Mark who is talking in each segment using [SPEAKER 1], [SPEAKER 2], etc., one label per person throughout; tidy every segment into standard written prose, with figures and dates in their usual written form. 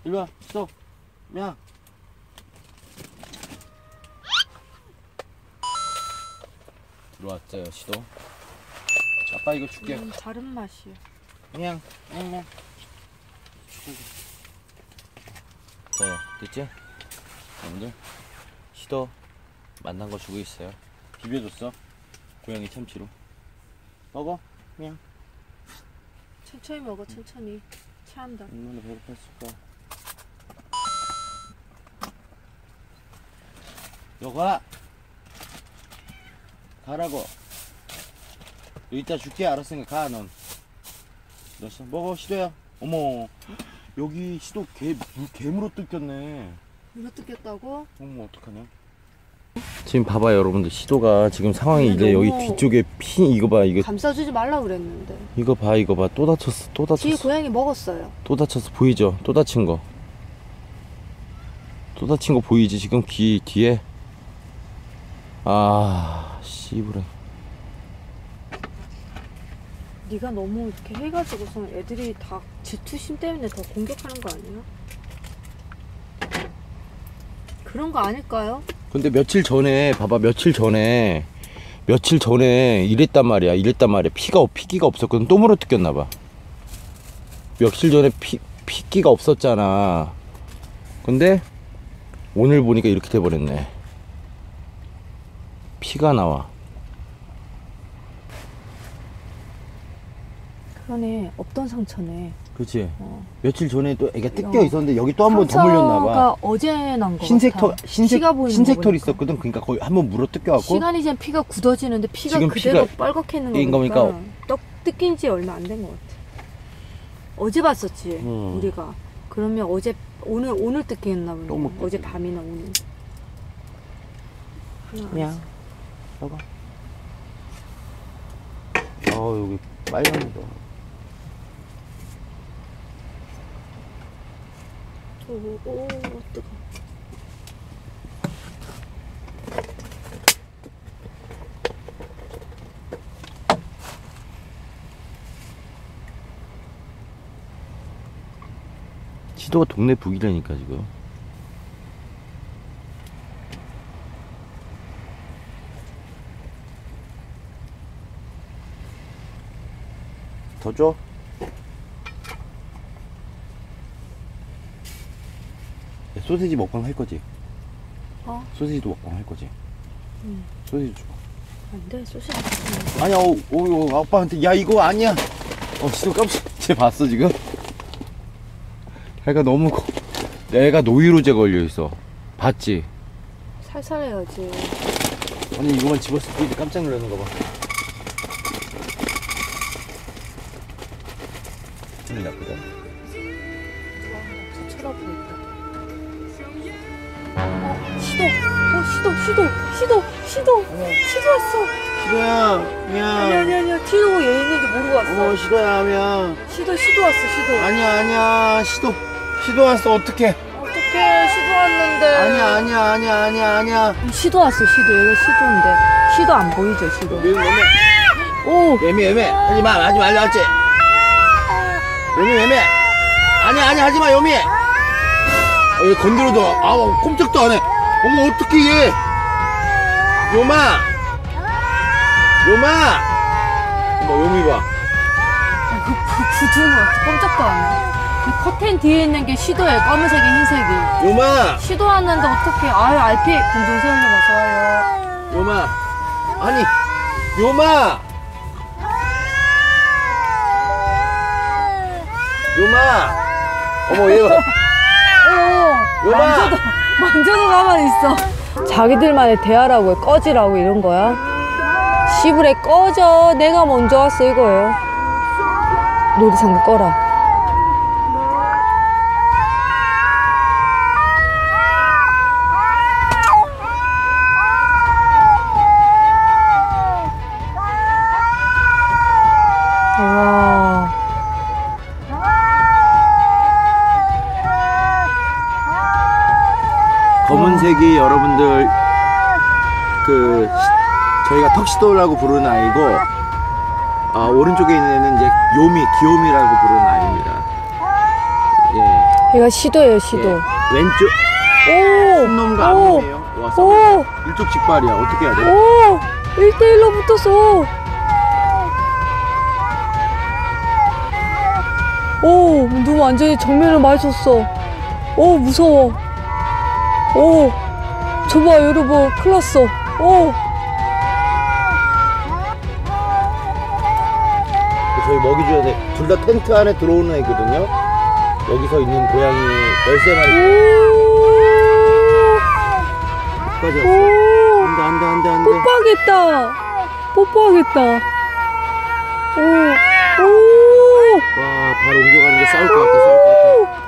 [SPEAKER 1] 일로와. 시도. 야. 들어왔어요 시도. 아빠 이거 줄게.
[SPEAKER 2] 다른 맛이야.
[SPEAKER 1] 그냥. 자 됐지? 여러분들 시도 만난 거 주고 있어요. 비벼줬어. 고양이 참치로. 먹어. 그냥.
[SPEAKER 2] 천천히 먹어. 천천히. 체한다.
[SPEAKER 1] 얼마나 배고팠을까. 여가 가라고. 이따 줄게. 알았으니까 가. 넌 됐어. 먹어 시도야. 어머 여기 시도 개물어 뜯겼네.
[SPEAKER 2] 물어 뜯겼다고?
[SPEAKER 1] 어머 어떡하냐. 지금 봐봐요 여러분들. 시도가 지금 상황이 이래. 여기 뒤쪽에 피 이거 봐. 이거
[SPEAKER 2] 감싸주지 말라 그랬는데.
[SPEAKER 1] 이거 봐. 또 다쳤어. 또 다쳤어.
[SPEAKER 2] 뒤에 고양이 먹었어요.
[SPEAKER 1] 또 다쳤어. 보이죠? 또 다친 거. 또 다친 거 보이지? 지금 귀 뒤에. 아 씨부래.
[SPEAKER 2] 네가 너무 이렇게 해가지고서 애들이 다 질투심 때문에 더 공격하는 거 아니야? 그런 거 아닐까요?
[SPEAKER 1] 근데 며칠 전에 봐봐. 며칠 전에 이랬단 말이야. 피기가 없었거든. 또 물어 뜯겼나봐. 며칠 전에 피기가 없었잖아. 근데 오늘 보니까 이렇게 돼버렸네. 피가 나와.
[SPEAKER 2] 그러네. 없던 상처네.
[SPEAKER 1] 그치? 며칠 전에 또 애가 뜯겨 있었는데 여기 또 한 번 더 물렸나봐.
[SPEAKER 2] 상처가 어제 난 거 같아.
[SPEAKER 1] 흰색 털이 있었거든. 그러니까 거의 한 번 물어 뜯겨갖고
[SPEAKER 2] 시간이 지나면 피가 굳어지는데 피가
[SPEAKER 1] 지금
[SPEAKER 2] 그대로 빨갛게 있는
[SPEAKER 1] 거니까
[SPEAKER 2] 거니까 떡 뜯긴 지 얼마 안 된 거 같아. 어제 봤었지 우리가. 그러면 어제 오늘 뜯겼나 보네. 어제 밤이나 오늘.
[SPEAKER 1] 그냥 먹어. 여기 빨간 거.
[SPEAKER 2] 오 뜨거.
[SPEAKER 1] 시도가 동네 북이라니까 지금. 더 줘? 소시지 먹방 할 거지? 소시지도 먹방 할 거지? 소시지 줘.
[SPEAKER 2] 안 돼, 소시지.
[SPEAKER 1] 아니야, 아빠한테, 야, 이거 아니야. 시도 깜짝, 쟤 봤어, 지금? 애가 너무, 애가 노이로제 걸려있어. 봤지?
[SPEAKER 2] 살살 해야지.
[SPEAKER 1] 아니, 이거만 집었을 때 깜짝 놀라는 거 봐. 기분이 나쁘다.
[SPEAKER 2] 쳐다보니까. 시도 왔어.
[SPEAKER 1] 시도야, 미안.
[SPEAKER 2] 아니야. 티도 얘 있는지 모르고 왔어.
[SPEAKER 1] 시도야, 미안.
[SPEAKER 2] 시도 왔어.
[SPEAKER 1] 아니야. 시도 왔어, 어떡해.
[SPEAKER 2] 어떡해, 시도 왔는데.
[SPEAKER 1] 아니야.
[SPEAKER 2] 시도 왔어, 얘가 시도인데. 시도 안 보이죠, 시도.
[SPEAKER 1] 매매.
[SPEAKER 2] 오.
[SPEAKER 1] 매매. 하지 말라 했지? 매매. 아니야, 하지 마, 요미. 얘 건드려도, 꼼짝도 안 해. 어머, 어떡해, 얘. 요마. 어머, 요미 봐.
[SPEAKER 2] 그 구두는 꼼짝도 안 해. 이 커튼 뒤에 있는 게 시도예요, 검은색이, 흰색이.
[SPEAKER 1] 요마.
[SPEAKER 2] 시도 왔는데 어떡해. RP 공중세운님 어서와요.
[SPEAKER 1] 요마. 아니, 요마. 어머, 얘 봐. 요마.
[SPEAKER 2] 만져도 가만히 있어. 자기들만의 대화라고 해. 꺼지라고 이런 거야. 시부레 꺼져. 내가 먼저 왔어 이거예요. 놀이상자 꺼라. 와.
[SPEAKER 1] 검은색이 여러분들 저희가 턱시도라고 부르는 아이고, 오른쪽에 있는 애는 이제 귀요미라고 부르는 아이입니다. 예.
[SPEAKER 2] 얘가 시도예요, 시도.
[SPEAKER 1] 왼쪽
[SPEAKER 2] 오!
[SPEAKER 1] 놈과
[SPEAKER 2] 오!
[SPEAKER 1] 앞놈이에요. 와, 싸워.
[SPEAKER 2] 오!
[SPEAKER 1] 일쪽 직발이야. 어떻게 해야 돼?
[SPEAKER 2] 오! 1대1로 붙었어. 오, 누 완전히 정면을 맞췄어. 오, 무서워. 오, 저봐, 여러분, 큰일 났어. 오,
[SPEAKER 1] 저희 먹이 줘야 돼. 둘 다 텐트 안에 들어오는 애거든요. 여기서 있는 고양이 13마리. 까지 왔어.
[SPEAKER 2] 오,
[SPEAKER 1] 안돼.
[SPEAKER 2] 뽀뽀하겠다. 뽀뽀하겠다. 오, 오,
[SPEAKER 1] 와, 바로 옮겨가는 게 싸울 것 같아.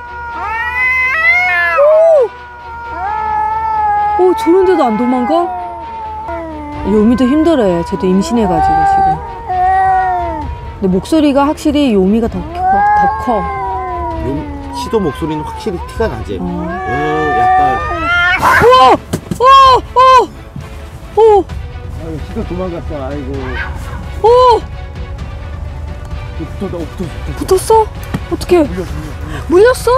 [SPEAKER 2] 오, 저런데도 안 도망가? 요미도 힘들어요. 쟤도 임신해가지고 지금. 근데 목소리가 확실히 요미가 더 커.
[SPEAKER 1] 시도 목소리는 확실히 티가 나지.
[SPEAKER 2] 어.
[SPEAKER 1] 약간.
[SPEAKER 2] 오!
[SPEAKER 1] 아유, 시도 도망갔어. 아이고.
[SPEAKER 2] 오!
[SPEAKER 1] 붙었다.
[SPEAKER 2] 붙었어? 어떻게? 물렸어?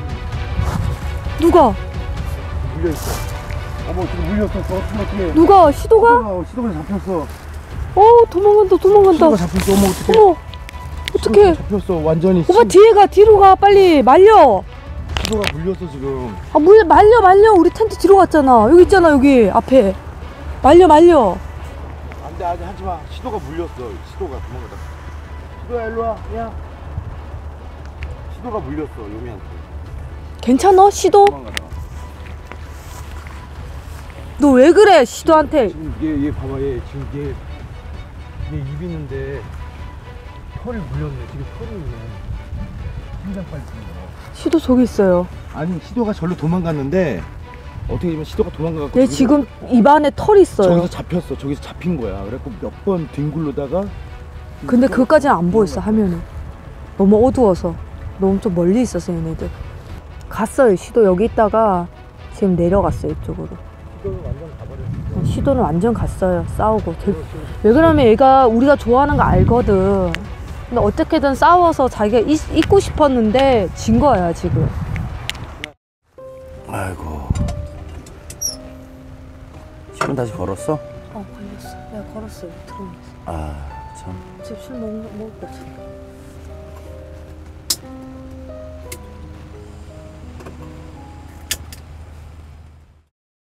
[SPEAKER 2] 누가?
[SPEAKER 1] 물려있어. 어머, 지금 물렸어. 어떡해.
[SPEAKER 2] 누가? 시도가?
[SPEAKER 1] 시도가 잡혔어.
[SPEAKER 2] 도망간다.
[SPEAKER 1] 시도가 잡혔어. 어머, 어떡해.
[SPEAKER 2] 어머, 어떡해.
[SPEAKER 1] 잡혔어. 완전히.
[SPEAKER 2] 오빠 뒤에 가, 뒤로 가, 빨리. 말려.
[SPEAKER 1] 시도가 물렸어, 지금.
[SPEAKER 2] 아, 말려. 우리 텐트 뒤로 갔잖아. 여기 있잖아, 여기 앞에. 말려.
[SPEAKER 1] 안 돼, 하지 마. 시도가 물렸어. 시도가 도망가다. 시도야, 일로 와. 야. 시도가 물렸어, 요미한테.
[SPEAKER 2] 괜찮아, 시도?
[SPEAKER 1] 도망가다.
[SPEAKER 2] 너 왜 그래, 시도한테?
[SPEAKER 1] 지금 얘 봐봐. 얘 지금 얘 입 있는데 털이 물렸네. 지금 털이 있네. 심장 빨리 뛰는 거.
[SPEAKER 2] 시도 저기 있어요.
[SPEAKER 1] 아니, 시도가 절로 도망갔는데 어떻게 보면 시도가 도망가갖고
[SPEAKER 2] 얘 지금 입안에 털이 있어요.
[SPEAKER 1] 저기서 잡혔어. 저기서 잡힌 거야. 그래갖고 몇 번 뒹굴르다가.
[SPEAKER 2] 근데 그것까지는 안 보였어, 화면에. 너무 어두워서. 너무 좀 멀리 있어서 얘네들. 갔어요. 시도 여기 있다가 지금 내려갔어요, 이쪽으로.
[SPEAKER 1] 시도는 완전 가버렸어.
[SPEAKER 2] 시도는 완전 갔어요. 싸우고. 왜 그러면 얘가 우리가 좋아하는 거 알거든. 근데 어떻게든 싸워서 자기가 있고 싶었는데 진 거야, 지금.
[SPEAKER 1] 아이고. 실은 다시 걸었어?
[SPEAKER 2] 걸렸어. 내가 걸었어요. 들어오면서.
[SPEAKER 1] 아, 참.
[SPEAKER 2] 지금 술 먹을 거 같아.